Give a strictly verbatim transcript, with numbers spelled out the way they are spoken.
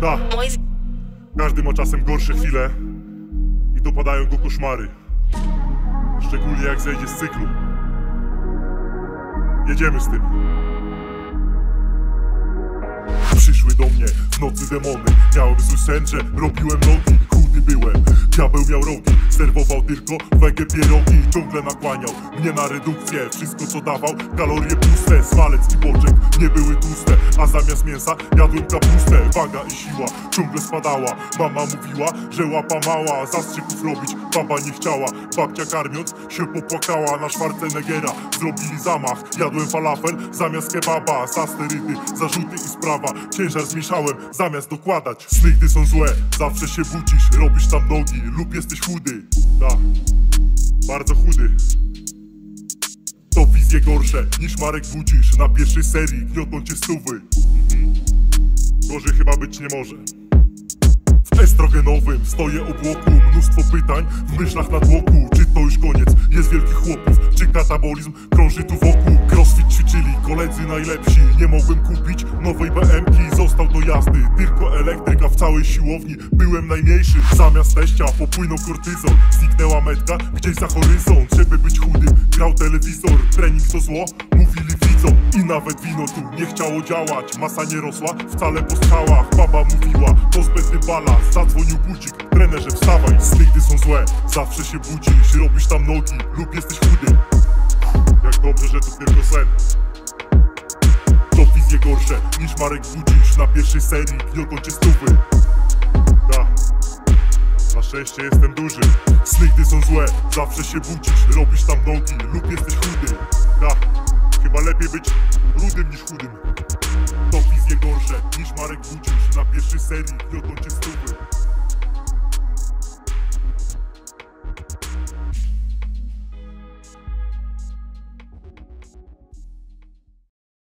Da. Każdy ma czasem gorsze chwile i dopadają go koszmary. Szczególnie jak zejdzie z cyklu. Jedziemy z tym. Przyszły do mnie w nocy demony. Miałem zły sen, że robiłem nogi. Chudy byłem, diabeł miał rogi. Serwował tylko wege pierogi. Ciągle nakłaniał mnie na redukcję. Wszystko co dawał, kalorie puste. Smalec i boczek nie były tłuste, a zamiast mięsa jadłem kapustę. Waga i siła ciągle spadała. Mama mówiła, że łapa mała. Zastrzyków robić baba nie chciała. Babcia karmiąc się popłakała. Na Schwarzeneggera zrobili zamach. Jadłem falafel zamiast kebaba. Za sterydy, zarzuty i sprawa. Ciężar zmniejszałem zamiast dokładać. Sny gdy są złe, zawsze się budzisz. Robisz tam nogi lub jesteś chudy. Da, bardzo chudy. To wizje gorsze niż Marek Budzisz. Na pierwszej serii gniotą cię stówy. mhm. Gorzej chyba być nie może. W estrogenowym stoję obłoku. Mnóstwo pytań w myślach na tłoku. Czy to już koniec? Jest wielkich chłopów. Czy katabolizm krąży tu wokół? Crossfit ćwiczyli koledzy najlepsi. Nie mogłem kupić nowej B M ki. Został do jazdy tylko elektryka. W całej siłowni byłem najmniejszy. Zamiast teścia popłynął kortyzon. Zniknęła metka gdzieś za horyzont. Żeby być chudym grał telewizor. Trening to zło, mówili widzom. I nawet wino tu nie chciało działać. Masa nie rosła wcale po strzałach. Baba mówiła, to zbędny balans. Zadzwonił budzik, trenerze wstawaj. Sny gdy są złe, zawsze się budzisz. Robisz tam nogi lub jesteś chudy. Jak dobrze, że to tylko sen. To wizje gorsze niż Marek Budzisz. Na pierwszej serii gniotą cię stówy. Da, na szczęście jestem duży. Sny gdy są złe, zawsze się budzisz. Robisz tam nogi lub jesteś chudy. Da, chyba lepiej być rudym niż chudym. To wizje gorsze niż Marek Budzisz. Na pierwszej serii gniotą cię stówy.